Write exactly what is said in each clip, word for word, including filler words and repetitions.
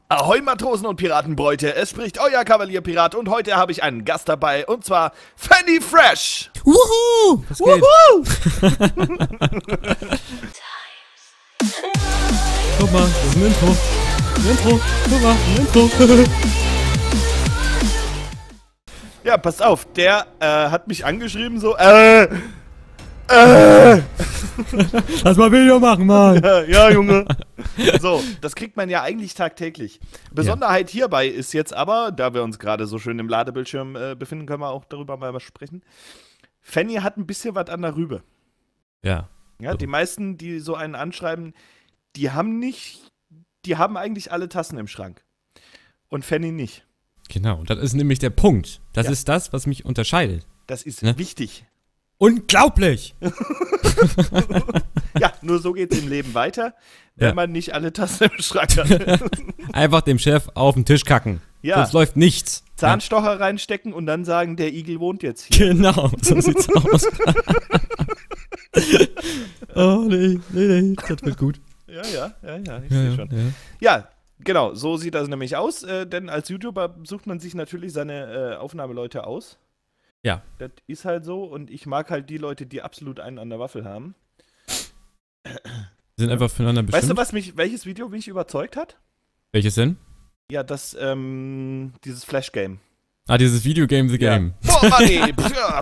Ahoi Matrosen und Piratenbräute, es spricht euer Kavalierpirat und heute habe ich einen Gast dabei und zwar Fanny Fresh. Wuhu! Was geht? Wuhu! Guck mal, das ist ein Intro. Ein Intro, guck mal, ein Intro. Ja, passt auf, der äh, hat mich angeschrieben so, äh, äh. Lass mal Video machen, Mann. Ja, ja, Junge. So, das kriegt man ja eigentlich tagtäglich. Besonderheit ja. hierbei ist jetzt aber, da wir uns gerade so schön im Ladebildschirm äh, befinden, können wir auch darüber mal was sprechen. Fanny hat ein bisschen was an der Rübe. Ja. Ja, so. Die meisten, die so einen anschreiben, die haben nicht, die haben eigentlich alle Tassen im Schrank. Und Fanny nicht. Genau, das ist nämlich der Punkt. Das ja. ist das, was mich unterscheidet. Das ist ne? wichtig. Unglaublich! Ja, nur so geht's im Leben weiter, wenn ja. man nicht alle Tassen im Schrank hat. Einfach dem Chef auf den Tisch kacken. Ja. Sonst läuft nichts. Zahnstocher ja. reinstecken und dann sagen, der Igel wohnt jetzt hier. Genau, so sieht's aus. Oh, nee, nee, nee, das wird gut. Ja, ja, ja, ja, ich ja, sehe ja, schon. Ja. Ja, genau, so sieht das nämlich aus, äh, denn als YouTuber sucht man sich natürlich seine äh, Aufnahmeleute aus. Ja. Das ist halt so und ich mag halt die Leute, die absolut einen an der Waffel haben. Die sind einfach füreinander bestimmt. Weißt du, was mich, welches Video mich überzeugt hat? Welches denn? Ja, das, ähm, dieses Flash-Game. Ah, dieses Videogame The Game. Ja. Oh, Mann, ey.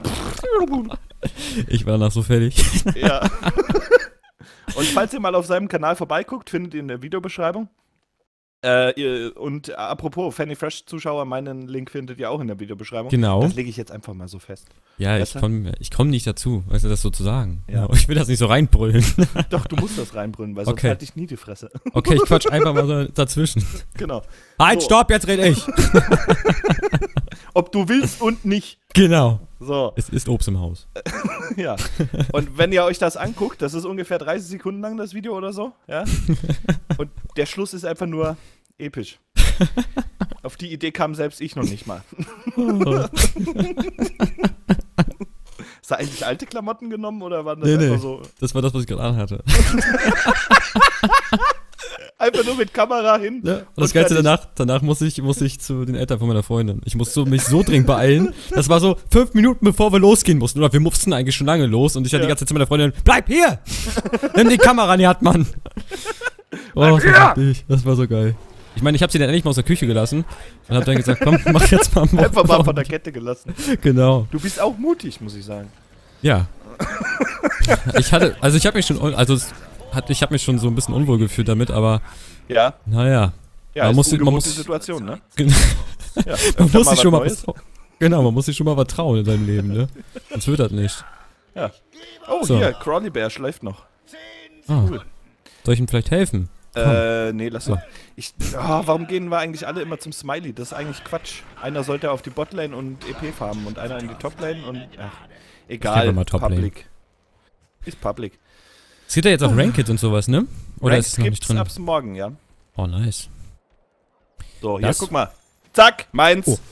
Ich war danach so fertig. Ja. Und falls ihr mal auf seinem Kanal vorbeiguckt, findet ihr in der Videobeschreibung. Äh, ihr, und äh, apropos, Fanny Fresh-Zuschauer, meinen Link findet ihr auch in der Videobeschreibung. Genau. Das lege ich jetzt einfach mal so fest. Ja, weißt ich komme ich komm nicht dazu, weißt du, das so zu sagen. Ja. Ich will das nicht so reinbrüllen. Doch, du musst das reinbrüllen, weil sonst Okay. halte ich nie die Fresse. Okay, ich quatsch einfach mal so dazwischen. Genau. Halt, So. stopp, jetzt rede ich. Ob du willst und nicht. Genau. So, Es ist Obst im Haus. ja. Und wenn ihr euch das anguckt, das ist ungefähr dreißig Sekunden lang, das Video oder so, ja. Und der Schluss ist einfach nur episch. Auf die Idee kam selbst ich noch nicht mal. Hast du eigentlich alte Klamotten genommen oder waren das Nee, einfach nee. so? Das war das, was ich gerade anhatte. Einfach nur mit Kamera hin. Ja, und das Geilste danach, danach muss ich, muss ich zu den Eltern von meiner Freundin. Ich musste so, mich so dringend beeilen. Das war so fünf Minuten, bevor wir losgehen mussten. Oder wir mussten eigentlich schon lange los. Und ich hatte Ja. die ganze Zeit zu meiner Freundin, bleib hier! Nimm die Kamera in die Hand, Mann! Oh, Bleib das war, richtig, das war so geil. Ich meine, ich habe sie dann endlich mal aus der Küche gelassen und habe dann gesagt, komm, mach jetzt mal morgen. Einfach mal von der Kette gelassen. Genau. Du bist auch mutig, muss ich sagen. Ja. Ich hatte, also ich habe mich schon, also es hat, ich habe mich schon so ein bisschen unwohl gefühlt damit, aber Ja. naja. Ja, Man ist muss- eine man ungewohnte muss- Situation, ne? Genau. Ja, Man öfter muss sich schon mal Neues. was, genau, man muss sich schon mal was trauen in seinem Leben, ne? Sonst wird das nicht. Ja. Oh, So. hier, Crawley Bear schläft noch. Ah, Cool. soll ich ihm vielleicht helfen? Äh, nee, lass So. mal. Ich, ah, warum gehen wir eigentlich alle immer zum Smiley? Das ist eigentlich Quatsch. Einer sollte auf die Botlane und E P farmen und einer in die Toplane und, ach, egal, einfach mal Toplane. Public. Ist Public. Es gibt ja jetzt auch Ranked und sowas, ne? Oder Ranks ist es noch nicht gibt's drin? ab's morgen, ja. Oh, nice. So, hier, Das- guck mal. Zack, meins. Oh.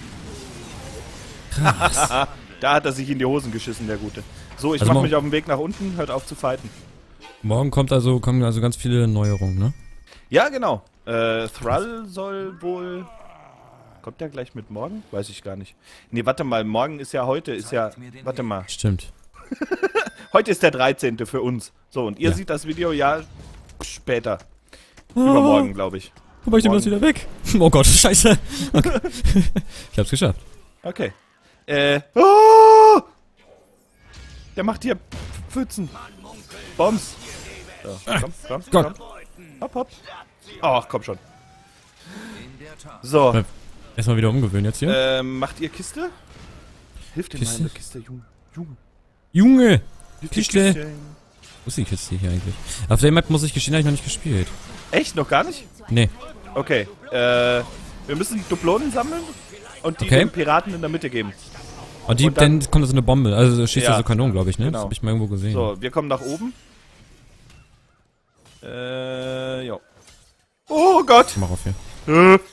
Krass. Da hat er sich in die Hosen geschissen, der Gute. So, ich Also mach mo- mich auf den Weg nach unten, hört auf zu fighten. Morgen kommt also, kommen also ganz viele Neuerungen, ne? Ja, genau. Äh, Thrall soll wohl... Kommt der gleich mit morgen? Weiß ich gar nicht. Nee, warte mal, morgen ist ja heute, ist ja... Warte mal. Stimmt. Heute ist der dreizehnte für uns. So, und ihr Ja. seht das Video ja später. Übermorgen, glaube ich. Aber ich nehme das Morgen. wieder weg. Oh Gott, scheiße. Okay. Ich hab's geschafft. Okay. Äh... Oh! Der macht hier Pfützen. Bombs. So, komm, komm, Gott. komm. Hopp, hopp. Ach, komm schon. So, Erstmal wieder umgewöhnen jetzt hier. ähm, macht ihr Kiste? Hilft dir mal Kiste? in der Kiste, Junge. Junge. Junge! Hilft die Kiste. Kiste. Wo ist die Kiste hier eigentlich? Auf der Map muss ich gestehen, habe ich noch nicht gespielt. Echt? Noch gar nicht? Nee. Okay, äh, wir müssen Dublonen sammeln und die Okay. den Piraten in der Mitte geben. Und, die, Und dann- dann, kommt da so eine Bombe. Also da schießt Ja. da so Kanonen, glaube ich, ne? Genau. Das habe ich mal irgendwo gesehen. So, wir kommen nach oben. Äh, jo. Oh Gott! Mach auf hier. Äh.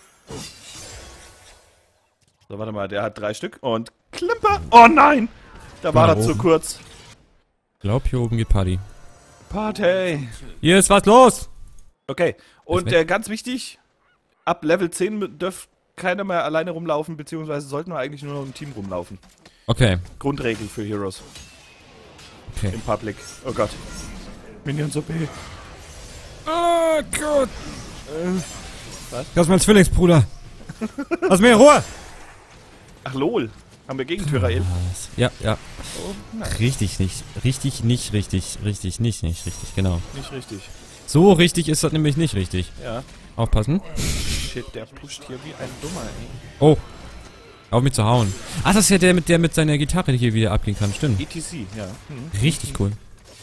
So, warte mal, der hat drei Stück und Klimper! Oh nein! Da war Nach das zu oben. kurz. Glaub, hier oben geht Party. Party! Hier ist was los! Okay, und weg. äh, ganz wichtig, ab Level zehn dürft keiner mehr alleine rumlaufen, beziehungsweise sollten wir eigentlich nur noch im Team rumlaufen. Okay. Grundregel für Heroes. Okay. Im Public. Oh Gott. Minions O P. Oh Gott. Äh, was? Das ist mein Zwillingsbruder. Lass mir in Ruhe. Ach lol. Haben wir Gegentürer-El? Ja, ja. Oh, nein. Richtig nicht. Richtig nicht richtig. Richtig nicht nicht richtig. Genau. Nicht richtig. So richtig ist das nämlich nicht richtig. Ja. Aufpassen. Shit, der pusht hier wie ein Dummer, ey. Oh. Auf mich zu hauen. Ah, das ist ja der, mit der mit seiner Gitarre hier wieder abgehen kann. Stimmt. E T C, ja. Mhm. Richtig cool.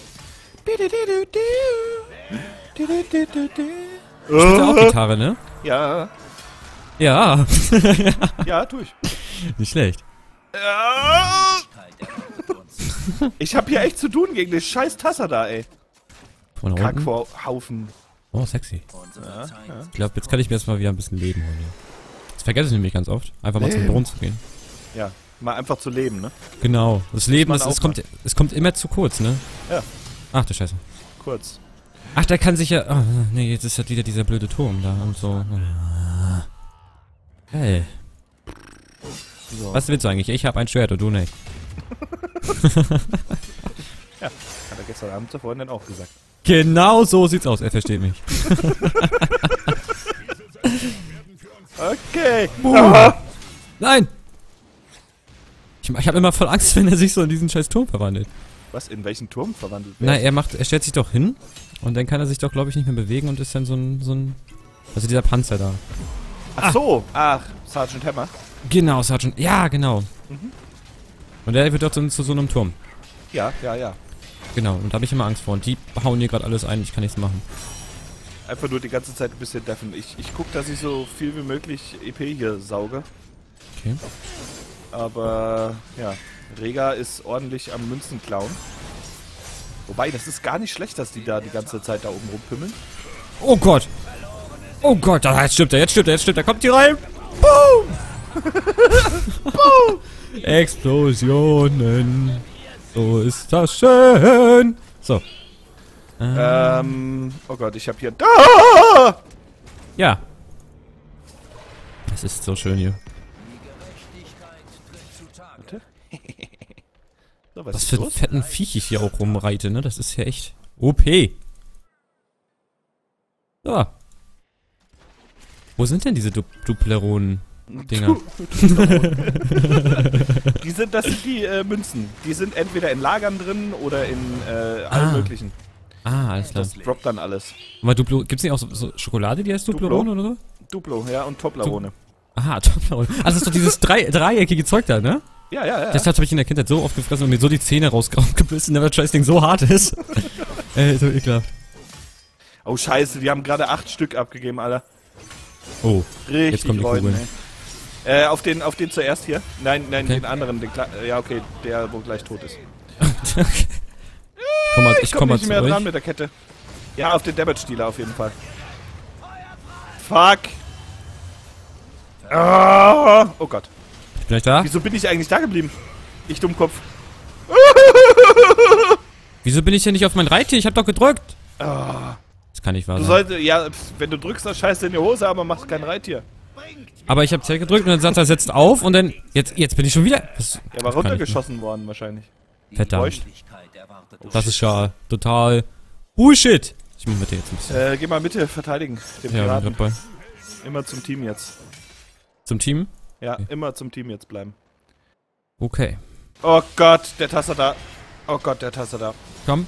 Oh. Spielt auch Gitarre, ne? Ja. Ja. Ja, tu ich. Nicht schlecht. Ja. Ich hab hier echt zu tun gegen den scheiß Tasser da, ey. Von da unten. Kackhaufen. Oh, sexy. Ja, ja. Ich glaube, jetzt kann ich mir erstmal wieder ein bisschen Leben holen. Das vergesse ich nämlich ganz oft. Einfach mal zum Brunnen zu gehen. Ja, mal einfach zu leben, ne? Genau. Das Leben, man ist, auch es, kommt, es kommt immer zu kurz, ne? Ja. Ach du Scheiße. Kurz. Ach, da kann sich ja... Oh, nee, jetzt ist halt wieder dieser blöde Turm da und so. Hey. So. Was willst du eigentlich? Ich habe ein Schwert und du nicht. Ja, hat er gestern Abend zur Freundin auch gesagt. Genau so sieht's aus. Er versteht mich. Okay. Ah. Nein! Ich, ich habe immer voll Angst, wenn er sich so in diesen scheiß Turm verwandelt. Was, in welchen Turm verwandelt Na, er macht, er stellt sich doch hin und dann kann er sich doch, glaube ich, nicht mehr bewegen und ist dann so ein, so ein, also dieser Panzer da. Ach so, ach, Sergeant Hammer. Genau, Sergeant, ja, genau. Mhm. Und der wird doch zu, zu so einem Turm. Ja, ja, ja. Genau, und da habe ich immer Angst vor. Und die hauen hier gerade alles ein, ich kann nichts machen. Einfach nur die ganze Zeit ein bisschen deffen. Ich, ich guck, dass ich so viel wie möglich E P hier sauge. Okay. Aber, ja, Rega ist ordentlich am Münzen klauen. Wobei, das ist gar nicht schlecht, dass die da die ganze Zeit da oben rumpimmeln. Oh Gott! Oh Gott, ah, jetzt stirbt er, jetzt stirbt er, jetzt stirbt er, kommt hier rein! Boom! Boom! Explosionen! So ist das schön! So. Ähm, oh Gott, ich hab hier... Ah! Ja. Es ist so schön hier. Warte. So, was Was ist für los? fetten Viech ich hier auch rumreite, ne? Das ist ja echt O P. So. Wo sind denn diese du Dupleronen-Dinger? Die sind, das sind die äh, Münzen. Die sind entweder in Lagern drin oder in äh, allen Ah. möglichen. Ah, alles klar. Das droppt dann alles. Aber Duplo, gibt's nicht auch so, so Schokolade, die heißt Duplerone oder so? Duplo, ja, und Toblerone. Aha, Toblerone. Also das ist doch dieses drei, dreieckige Zeug da, ne? Ja, ja, ja. Das habe ich in der Kindheit so oft gefressen und mir so die Zähne rausgebissen, weil das Scheißding so hart ist. Ey, so ekelhaft. Oh, scheiße, die haben gerade acht Stück abgegeben, Alter. Oh, Richtig jetzt kommen die Leuten, Kugeln. ey. Äh, auf den, auf den zuerst hier. Nein, nein, Okay. den anderen. Den Kle äh, ja, okay, der, wo gleich tot ist. Komm mal, ich Ich komm komm mal nicht zu mehr euch. dran mit der Kette. Ja, auf den Damage-Dealer auf jeden Fall. Fuck. Ah, oh Gott. Ich bin euch da? Wieso bin ich eigentlich da geblieben? Ich Dummkopf. Wieso bin ich denn nicht auf mein Reittier? Ich hab doch gedrückt. Ah, Das kann nicht wahr du sein. solltest, ja, pf, wenn du drückst, dann scheißt du in die Hose, aber machst kein Reittier. Aber ich hab Z gedrückt und dann sagt er, setzt auf und dann, jetzt, jetzt bin ich schon wieder. Das, Er war das kann ich runtergeschossen worden wahrscheinlich. nicht. Verdammt. Täuscht. Das ist ja total Bullshit. Ich muss mit dir jetzt ein bisschen. Äh, geh mal Mitte verteidigen, den Ja, Piraten. bin dabei. Immer zum Team jetzt. Zum Team? Ja, Okay. immer zum Team jetzt bleiben. Okay. Oh Gott, der Tasser da. Oh Gott, der Tasser da. Komm.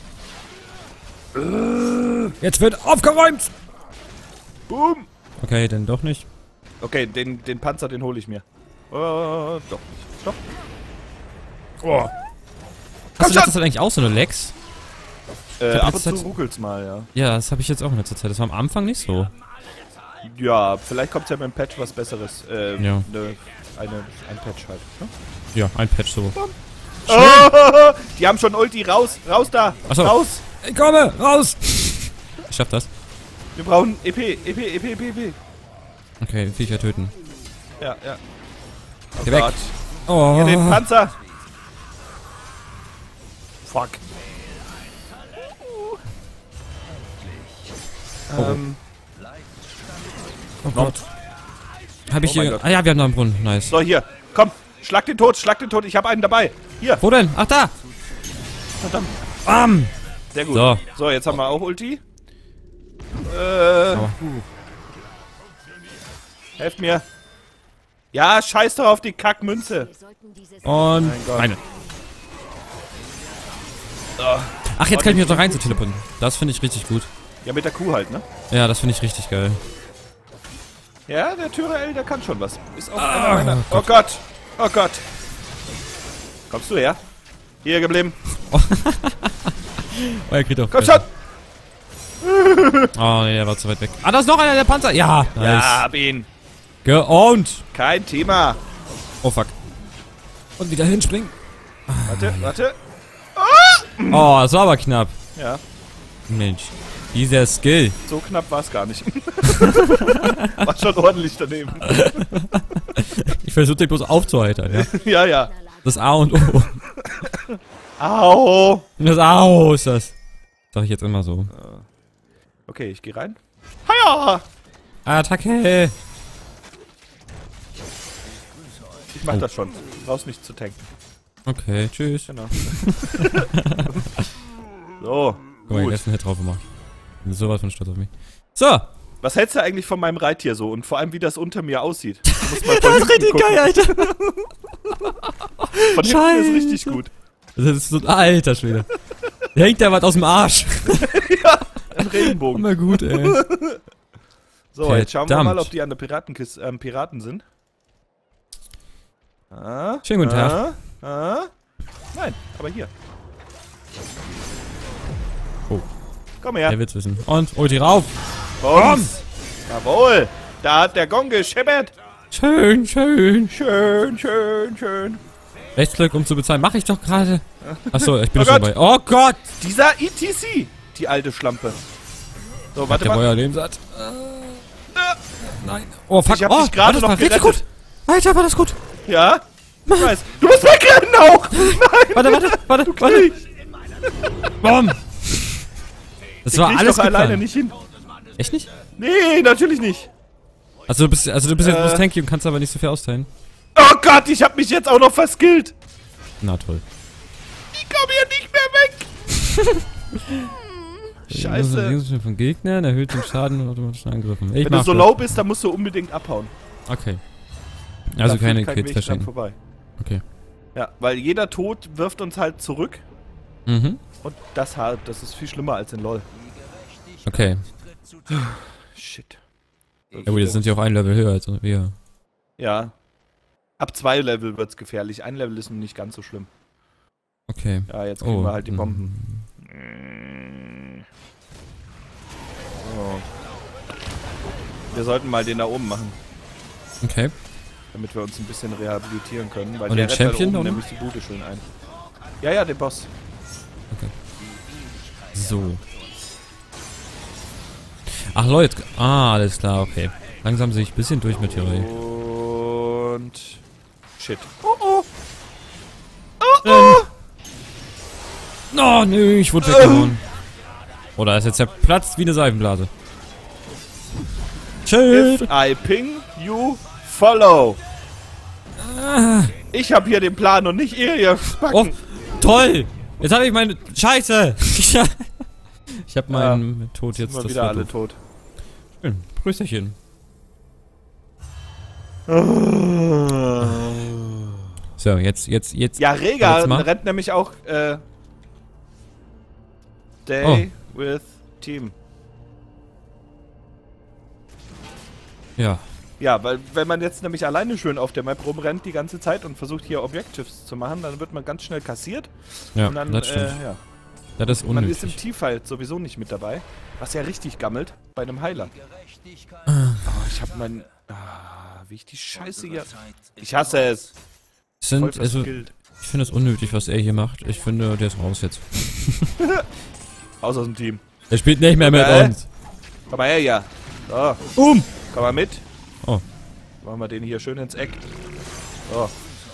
Jetzt wird aufgeräumt! Boom. Okay, dann doch nicht. Okay, den, den Panzer, den hole ich mir. Oh, doch nicht. Stopp. Oh. Hast du schon! das eigentlich auch so eine Lex? Äh, hab ab und jetzt zu halt- ruckelt's mal, ja. Ja, das habe ich jetzt auch in letzter Zeit. Das war am Anfang nicht so. Ja, vielleicht kommt ja mit dem Patch was Besseres. Äh, Ja. ne, eine, ein Patch halt. Ne? Ja, ein Patch so. Oh, die haben schon Ulti, raus, raus da, Ach so. raus. Ich komme, raus! Ich schaff das. Wir brauchen E P, E P, E P, E P, E P. Okay, Viecher töten. Ja, ja. Oh Geh weg. Gott. Oh. Hier den Panzer. Fuck. Oh. Ähm, Oh noch, Gott. Hab ich Oh mein hier. Gott. Ah ja, wir haben noch einen Brunnen. Nice. So, hier. Komm. Schlag den tot, schlag den tot. Ich habe einen dabei. Hier. Wo denn? Ach, da! Verdammt. Bam! Sehr gut. So. So, jetzt haben wir auch Ulti. Äh. Oh. Helft mir. Ja, scheiß doch auf die Kackmünze. Und. Mein Gott. Meine. Oh. Ach, jetzt kann ich mich noch rein zu teleportieren. Das finde ich richtig gut. Ja, mit der Kuh halt, ne? Ja, das finde ich richtig geil. Ja, der Tyrael, der kann schon was. Ist auch Ah, einer meiner. Oh Gott. Oh Gott. Kommst du her? Hier geblieben. Oh, er kriegt auch. Komm schon. Oh, nee, der war zu weit weg. Ah, da ist noch einer, der Panzer. Ja, nice. Ja, hab ihn. Geowned. Kein Thema. Oh, fuck. Und wieder hinspringen. Warte, warte. Oh, das war aber knapp. Ja, Mensch. Dieser Skill. so knapp war es gar nicht. War schon ordentlich daneben. Ich versuche dich bloß aufzuheitern, ja. Ja, ja. Das A und O. Au. Das A O ist das. Sag ich jetzt immer so. Okay, ich gehe rein. Haja. Attacke. Ich mach Oh. das schon. Brauchst nicht zu tanken. Okay, tschüss. Genau. So, Guck mal, den gut. ersten Hit drauf gemacht. Ich bin sowas von stolz auf mich. So. Was hältst du eigentlich von meinem Reittier so? Und vor allem, wie das unter mir aussieht? Du musst mal von Das ist hinten richtig gucken. geil, Alter. Von hinten Scheiße. ist richtig gut. Das ist so ein alter Schwede. Der hängt da was aus dem Arsch. Ein Regenbogen. Immer gut, ey. So, jetzt schauen wir Verdammt. mal, ob die an der Piratenkiste, ähm, Piraten sind. Ah, Schönen guten Tag. ah, ah. Nein, aber hier. Oh. Komm her. Der wird's wissen. Und Ulti rauf. Bums. Jawohl. Da hat der Gong gescheppert. Schön, schön. Schön, schön, schön. Rechtsklick, um zu bezahlen. Mach ich doch gerade. Achso, ich bin Oh schon Gott. dabei. Oh Gott. Dieser E T C. Die alte Schlampe. So, warte Der mal. Feuer Leben satt. Nein. Oh, fuck. Ich hab oh, dich gerade war das noch war richtig gerettet. gut. Alter, war das gut. Ja? Ich weiß. Du musst wegrennen auch. Nein. Warte, warte, warte, Du warte. kriegst. Bom. Das war Krieg ich alles doch alleine geplant. nicht hin. Echt nicht? Nee, natürlich nicht. Also du bist, also du bist jetzt Äh. bloß tanky und kannst aber nicht so viel austeilen. Oh Gott, ich hab mich jetzt auch noch verskillt. Na toll. Ich komm hier nicht mehr weg. Scheiße. Scheiße. Von Gegnern erhöht den Schaden und automatischen Angriffen. Ich Wenn du mach so das. low bist, dann musst du unbedingt abhauen. Okay. Also Da keine führt kein Kills Weg dran verschenken. vorbei. Okay. Ja, weil jeder Tod wirft uns halt zurück. Mhm. Und das halt, das ist viel schlimmer als in LoL. Okay. Shit. Ja gut, jetzt sind die auch ein Level höher als wir. Ja. Ab zwei Level wird's gefährlich. Ein Level ist noch nicht ganz so schlimm. Okay. Ja, jetzt kriegen Oh. wir halt die Bomben. mm. So. Wir sollten mal den da oben machen, Okay. damit wir uns ein bisschen rehabilitieren können. Weil Und der den rettet Champion oben da oben? nämlich die Bude schön ein. Ja, ja, den Boss. So. Ach Leute. Ah, alles klar, okay. Langsam sehe ich ein bisschen durch mit Theorie. Und... Shit. Oh, oh. Oh, nö, ich wurde weggehauen. Oder ist jetzt zerplatzt wie eine Seifenblase. Shit. If I ping, you follow. Ich hab hier den Plan und nicht ihr, ihr Spacken. Oh, toll. Jetzt habe ich meine... Scheiße. Ich habe meinen Tod jetzt... Sind wir das wieder war alle doof. tot. Schön. Prösterchen. So, jetzt, jetzt, jetzt... Ja, Rega Jetzt mal. rennt nämlich auch äh, Day with Team. Ja. Ja, weil wenn man jetzt nämlich alleine schön auf der Map rumrennt die ganze Zeit und versucht hier Objectives zu machen, dann wird man ganz schnell kassiert. Ja, und dann, das stimmt. Äh, ja. Das ist Man ist im unnötig. Teamfight sowieso nicht mit dabei. Was ja richtig gammelt bei einem Heiler. Ah. Oh, ich hab mein... Ah, wie ich die Scheiße hier... Ich hasse es. Es Voll sind, also, verskillt. ich finde es unnötig, was er hier macht. Ich finde, der ist raus jetzt. Aus aus dem Team. Er spielt nicht mehr mit Okay. uns. Komm mal her, ja. So, Um! komm mal mit. Oh. Machen wir den hier schön ins Eck. So,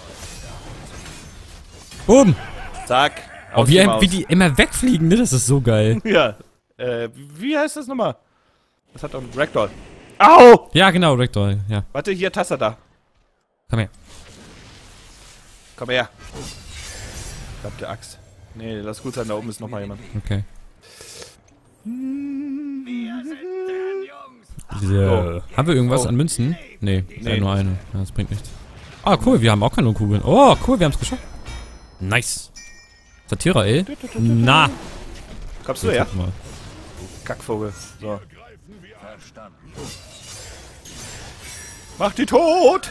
Um! zack. Oh, aus wie, die ein, Maus. wie die immer wegfliegen, ne? Das ist so geil. Ja. Äh, wie heißt das nochmal? Das hat doch ein Ragdoll. Au! Ja, genau, Rektor, ja. Warte, hier, Tasse da. Komm her. Komm her. Verdammte Axt. Nee, lass gut sein, da oben ist nochmal jemand. Okay. Oh. So. Haben wir irgendwas Oh. an Münzen? Nee, Nee. nee. nur eine. Ja, das bringt nichts. Ah, cool, wir haben auch Kanonenkugeln. Oh, cool, wir haben es geschafft. Nice. Satira, ey. Na. Kommst du her? Guck mal. Kackvogel. So. Mach die tot!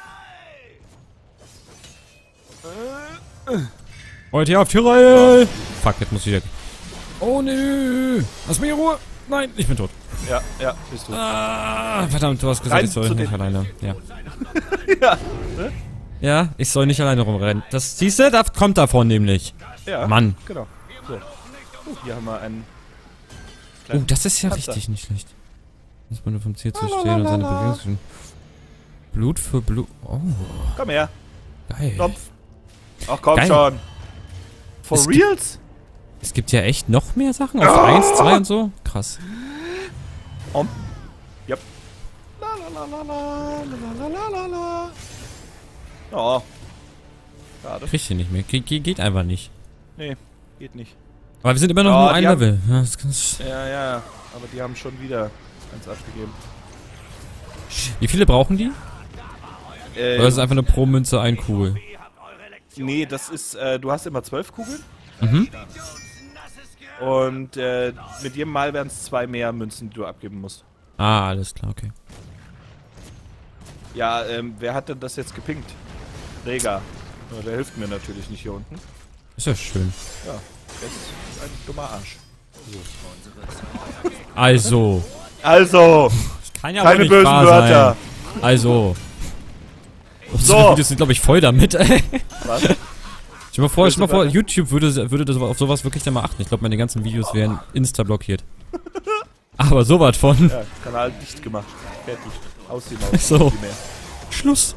Heute hier auf Tyrell. Fuck, jetzt muss ich weg. Oh nö. Lass mich in Ruhe. Nein, ich bin tot. Ja, ja, bist du. Ah, verdammt, du hast gesagt, Rein ich soll zu nicht den- alleine. Ja. Ja. Ja, ich soll nicht alleine rumrennen. Das siehst du, das kommt davon nämlich. Ja. Mann. Genau. So. Uh, hier haben wir einen. Oh, das ist ja Panzer. richtig nicht schlecht. Muss man nur vom Ziel zu stehen und seine Bewegung. Blut für Blut. Oh, Komm her. geil. Knopf. Ach komm Geil. schon. For Es gibt- reals? Es gibt ja echt noch mehr Sachen auf Ah. eins, zwei und so. Krass. Um. Yep. La la la la la la la la la. Oh. Schade. Krieg ich hier nicht mehr. Ge ge geht einfach nicht. Nee, geht nicht. Aber wir sind immer noch Oh, nur ein die haben- Level. Ja, das kann's- Ja, ja. Aber die haben schon wieder eins abgegeben. Wie viele brauchen die? Äh, Oder ist es einfach eine pro Münze ein Kugel? nee, das ist, äh, du hast immer zwölf Kugeln. Mhm. Und äh, mit jedem Mal werden es zwei mehr Münzen, die du abgeben musst. Ah, alles klar, okay. Ja, ähm, wer hat denn das jetzt gepinkt? Rega. Ja, der hilft mir natürlich nicht hier unten. Ist ja schön. Ja, der ist ein dummer Arsch. Also. Also, Kann ja keine wohl nicht bösen wahr Wörter. sein. Also. Unsere So. Videos sind, glaube ich, voll damit, ey. Was? Stell mal vor, stell mal vor, Wörter? YouTube würde, würde das auf sowas wirklich dann mal achten. Ich glaube, meine ganzen Videos wären insta blockiert. Aber sowas von. Ja, Kanal dicht gemacht. Fertig. Aus die Maus. So. Nicht mehr. Schluss.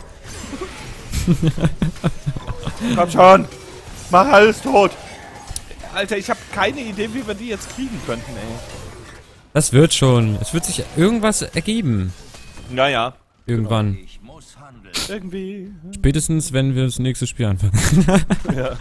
Komm schon. Mach alles tot. Alter, ich habe keine Idee, wie wir die jetzt kriegen könnten, ey. Das wird schon. Es wird sich irgendwas ergeben. Naja, Irgendwann. irgendwie. Spätestens, wenn wir das nächste Spiel anfangen. Ja.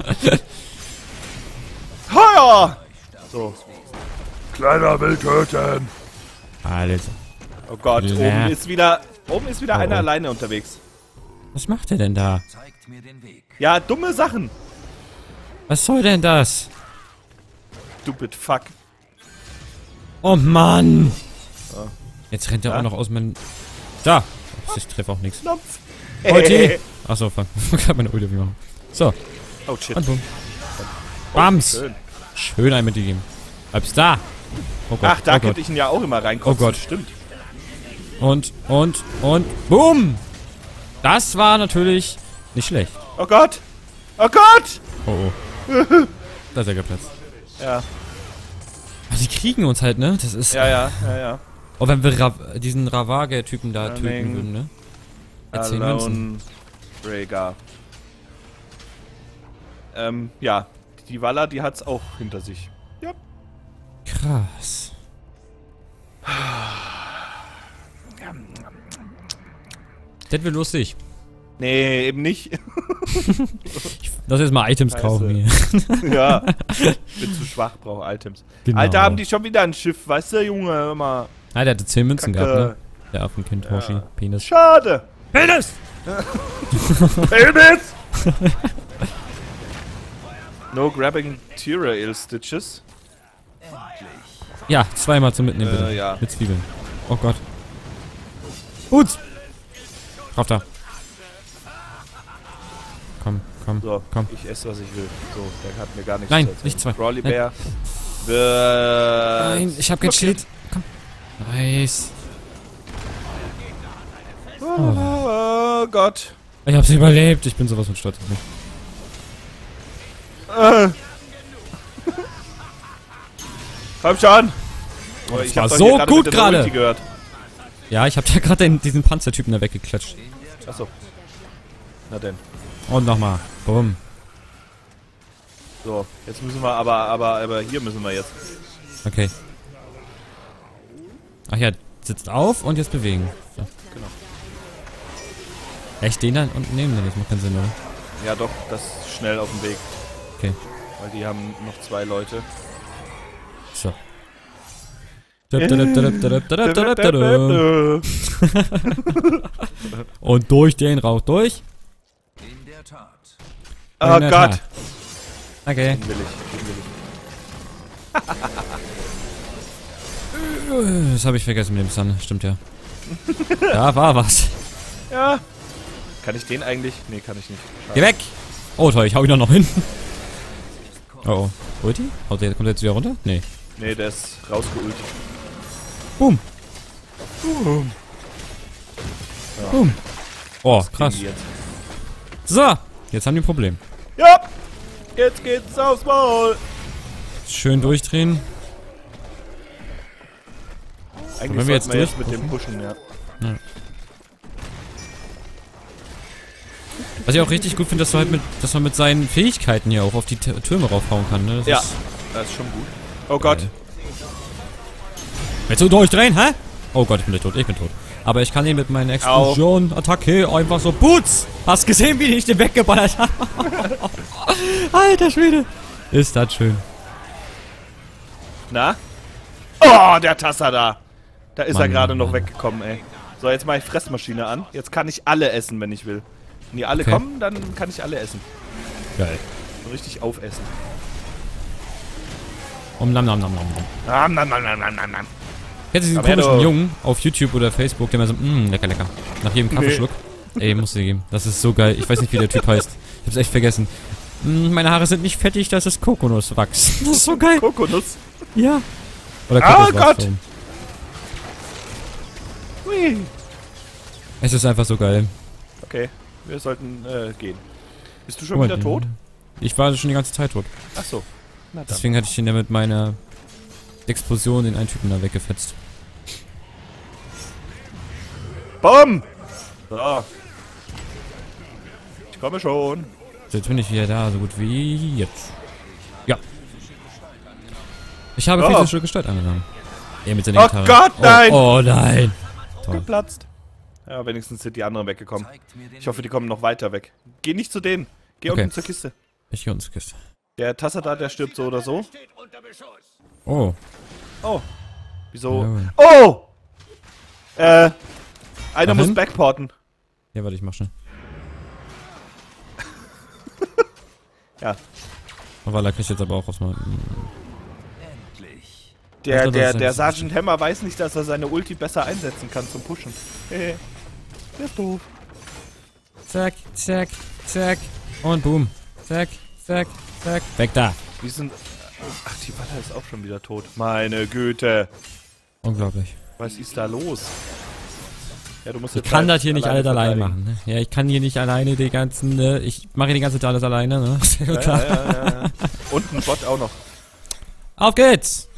Feuer! So. Kleiner will töten. Alter. Oh Gott, Ja. oben ist wieder, oben ist wieder Oh, einer oh. alleine unterwegs. Was macht er denn da? Ja, dumme Sachen. Was soll denn das? Stupid fuck. Oh Mann! Oh. Jetzt rennt er Ja? auch noch aus meinem... Da! Ich treffe auch nichts. Knopf. Ulti! Achso, fuck. Ich hab meine Ulti gemacht. So, Oh shit. und bumm. Bams! Schön. Schön ein mitgegeben. Bleibst da! Oh Gott, Ach, da oh Gott. könnte ich ihn ja auch immer reinkommen. Oh Gott. Stimmt. Und, und, und, boom! Das war natürlich nicht schlecht. Oh Gott. Oh Gott. Oh, oh. Da ist er geplatzt. Ja, Aber die kriegen uns halt, ne? Das ist... ja, ja, ja, ja. Oh, wenn wir Ra diesen Ravage-Typen da Running. töten würden, ne? Mit zehn Münzen. Alone Rhaegar. Ähm, ja. Die Walla, die hat's auch hinter sich. Ja. Krass. Das wird lustig. Nee, eben nicht. Lass jetzt mal Items Scheiße. kaufen hier. Ja. Bin zu schwach, brauche Items. Genau. Alter, haben die schon wieder ein Schiff, weißt du, Junge, hör mal. Ah, der hatte zehn Münzen Kacke. gehabt, ne? Der Affenkind, Ja. Hoshi, Penis. Schade. Penis! Penis! No grabbing Tyrael Stitches. Ja, zweimal zum Mitnehmen, bitte. Äh, ja. Mit Zwiebeln. Oh Gott. Gut! Drauf da. Komm, komm, So, komm. ich esse, was ich will. So, der hat mir gar nichts Nein, zu erzählen. nicht zwei. Brawly Nein. Bear. Äh, Nein, ich hab kein Schild. Komm. Nice. Oh Gott. Ich hab's überlebt. Ich bin sowas von stolz auf mich. Äh. Komm schon. Oh, das ich war hab doch so hier gerade gut mit der gerade. Ulti gehört. Ja, ich hab ja gerade den- diesen Panzertypen da weggeklatscht. Achso. Na denn. Und nochmal. Bumm. So, jetzt müssen wir aber, aber, aber hier müssen wir jetzt. Okay. Ach ja, sitzt auf und jetzt bewegen. So. Genau. Echt den dann unten nehmen? Das macht keinen Sinn, oder? Ja doch, das ist schnell auf dem Weg. Okay. Weil die haben noch zwei Leute. So. Und durch den Rauch durch. In der Tat. Oh In der Gott. Tat. Okay. Den will ich, den will ich. Das habe ich vergessen mit dem Sun. Stimmt ja. Da war was. Ja. Kann ich den eigentlich? Nee, kann ich nicht. Geh weg! Oh toll, ich hau ihn doch noch hin. Oh oh. Ulti? Haut der, kommt der jetzt wieder runter? Nee. Nee, der ist rausgeult. Boom. Boom. Ja. Boom. Oh, Was krass. kriegen die jetzt? So, jetzt haben die ein Problem. Ja! Jetzt geht's aufs Maul! Schön durchdrehen. Eigentlich wenn wir jetzt sollten wir jetzt mit durchpushen? dem pushen, ja. Ja. Was ich auch richtig gut finde, dass, du halt mit, dass man mit seinen Fähigkeiten hier auch auf die T Türme raufhauen kann. Ne? Das Ja, ist das ist schon gut. Oh Gott. geil. Willst du durchdrehen, hä? Oh Gott, ich bin tot, ich bin tot. Aber ich kann ihn mit meiner Explosion, Attacke, einfach so, Boots! Hast gesehen, wie ich den weggeballert habe? Alter Schwede. Ist das schön. Na? Oh, der Tasser da. Da ist Mann, er gerade Mann, noch Mann. weggekommen, ey. So, jetzt mache ich Fressmaschine an. Jetzt kann ich alle essen, wenn ich will. Wenn die alle Okay. kommen, dann kann ich alle essen. Geil. So richtig aufessen. Um nam nam nam nam nam. Nam, nam, nam, nam, nam, nam, nam. Kennst du diesen Aber ja, komischen du- Jungen auf YouTube oder Facebook, der immer so, mmm, lecker, lecker. Nach jedem Kaffeeschluck. Ey, musst du dir geben. Das ist so geil. Ich weiß nicht, wie der Typ heißt. Ich hab's echt vergessen. Mm, meine Haare sind nicht fettig, das ist Kokosnusswachs. Das ist so geil. Kokonuss. Ja. Oder Oh Kokoswachs. Gott. Hui. Es ist einfach so geil. Okay, wir sollten äh, gehen. Bist du schon Moment, wieder tot? Ich war schon die ganze Zeit tot. Ach so. Na dann. Deswegen hatte ich ihn ja mit meiner Explosion den einen Typen da weggefetzt. Bumm! So. Ich komme schon. So, jetzt bin ich wieder da, so gut wie jetzt. Ja. Ich habe Oh. physische Gestalt angenommen. Er mit seiner Oh Gitarre. Gott, nein! Oh, oh nein! Toll. Geplatzt. Ja, wenigstens sind die anderen weggekommen. Zeigt mir den Ich hoffe, die kommen noch weiter weg. Geh nicht zu denen. Geh Okay. unten zur Kiste. Ich gehe uns zur Kiste. Der Tasser da, der stirbt so oder so. Oh. Oh. Wieso? Ja. Oh! Äh. Einer Wohin? muss backporten. Ja, warte, ich mach schnell. Ja. Weil kriegt jetzt aber auch was mal. endlich. Der, dachte, der, das ist- der Sergeant Hammer weiß nicht, dass er seine Ulti besser einsetzen kann zum Pushen. Hehe. Der ist doof. Zack, zack, zack. Und boom. Zack, zack, zack. Weg da. Die sind. Ach, die Waller ist auch schon wieder tot. Meine Güte. Unglaublich. Was ist da los? Ja, du musst Ich jetzt kann halt das hier nicht alles allein verteidigen. machen. Ne? Ja, ich kann hier nicht alleine die ganzen. Ne? Ich mache hier die ganze Zeit alles alleine. Ne? Ist ja Ja, klar. ja, ja, ja, ja. Und ein Bot auch noch. Auf geht's!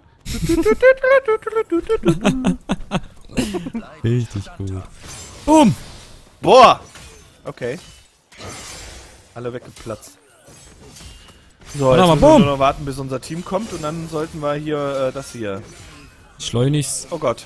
Richtig gut. Boom! Boah! Okay. Alle weggeplatzt. So, Und jetzt nochmal müssen wir boom. nur noch warten, bis unser Team kommt und dann sollten wir hier äh, das hier. Schleunigst. Oh Gott.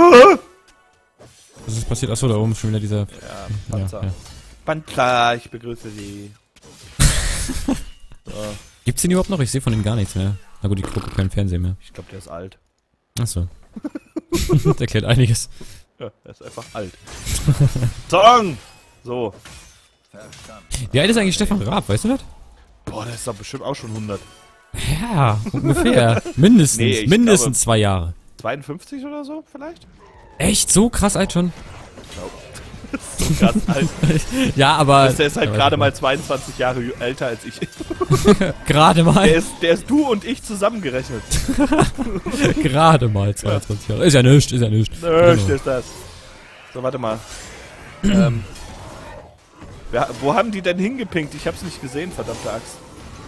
Was ist passiert? Achso, da oben ist schon wieder dieser. Ja, Panzer. Ja, ja. Panzer, ich begrüße Sie. So, Gibt's den überhaupt noch? Ich sehe von dem gar nichts mehr. Na gut, ich gucke keinen Fernsehen mehr. ich glaube, der ist alt. Achso. Das erklärt einiges. Ja, der ist einfach alt. Song! So. Verstanden. Wie alt ist eigentlich Stefan Raab? Weißt du das? Boah, der ist doch bestimmt auch schon hundert. Ja, ungefähr. Mindestens. Nee, ich mindestens zwei Jahre. zweiundfünfzig oder so vielleicht? Echt? So krass alt schon? So krass alt. Ja, aber. Der ist halt Ja, gerade weiß mal zweiundzwanzig Jahre jü- älter als ich. ich. Gerade mal. Der ist, der ist du und ich zusammengerechnet. Gerade mal zweiundzwanzig Jahre. Ist ja nichts, ist ja nichts. Nö, Genau. ist das. So, warte mal. ähm. Wer, wo haben die denn hingepinkt? Ich hab's nicht gesehen, verdammte Axt.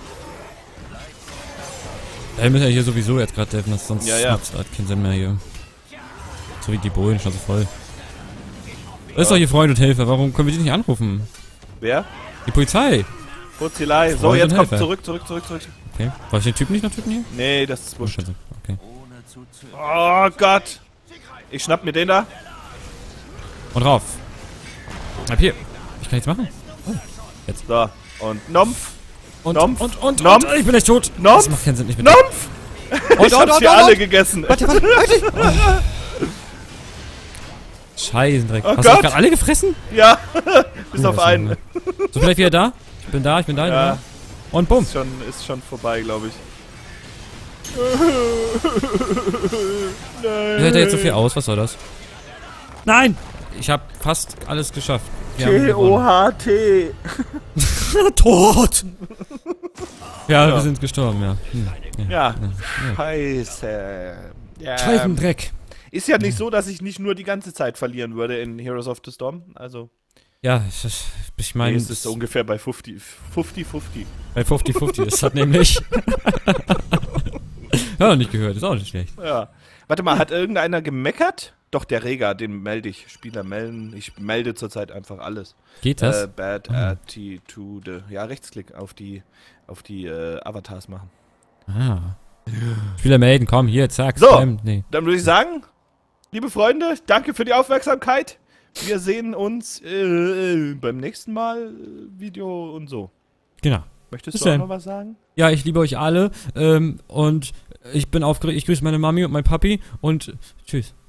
Ja, wir müssen ja hier sowieso jetzt gerade helfen, das sonst Ja, ja. macht's halt keinen Sinn mehr hier. So wie die Bullen schon so voll. Das ist doch hier Freund und Helfer, warum können wir die nicht anrufen? Wer? Die Polizei! Furzilei. So, Freund jetzt und kommt Helfer. zurück, zurück, zurück, zurück. Okay. War ich den Typ nicht noch töten hier? Nee, das ist Oh, wurscht. Scheiße. Okay. Ohne zu zögern. Oh Gott! Ich schnapp mir den da. Und rauf. Ab hier. Ich kann nichts machen. Oh. So, und Nompf. Und, Nompf. und, und, Nompf. und, ich bin echt tot. Nompf. Das macht keinen Sinn, ich bin Nompf! Und, Ich hab's hier alle gegessen. Warte, warte, warte. Oh. Scheißendreck. Oh Hast Gott. du gerade alle gefressen? Ja, bis Oh, auf das ist einen. ja- So, vielleicht wieder da? Ich bin da, ich bin da. Ja. Ja. Und bumm. Ist schon, ist schon vorbei, glaube ich. Ich hätte jetzt so viel aus, was soll das? Nein! Ich habe fast alles geschafft. Wir haben T O gewonnen. H T. Tot! Ja, Ja. wir sind gestorben, ja. Hm. Ja, scheiße. Ja. Scheißendreck. Ist ja nicht so, dass ich nicht nur die ganze Zeit verlieren würde in Heroes of the Storm. Also, Ja, ich, ich- ich nee, meine, es ist so ungefähr bei fünfzig fünfzig. bei fünfzig fünfzig ist das nämlich. Ja, nicht gehört, ist auch nicht schlecht. Ja. Warte mal, hat irgendeiner gemeckert? Doch, der Rega, den melde ich. Spieler melden. Ich melde zurzeit einfach alles. Geht das? Äh, bad Attitude. Ja, Rechtsklick auf die, auf die äh, Avatars machen. Ah. Spieler melden, komm, hier, zack. So. Spam. Nee. Dann würde ich sagen, liebe Freunde, danke für die Aufmerksamkeit. Wir sehen uns äh, beim nächsten Mal äh, Video und so. Genau. Möchtest Bis du auch dann. noch was sagen? Ja, ich liebe euch alle. Ähm, und ich bin aufgeregt. Ich grüße meine Mami und mein Papi und tschüss.